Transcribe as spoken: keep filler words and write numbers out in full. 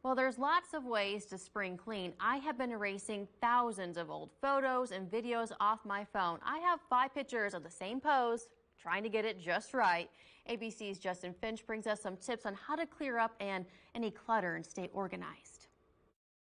Well, there's lots of ways to spring clean. I have been erasing thousands of old photos and videos off my phone. I have five pictures of the same pose, trying to get it just right. A B C's Justin Finch brings us some tips on how to clear up and any clutter and stay organized.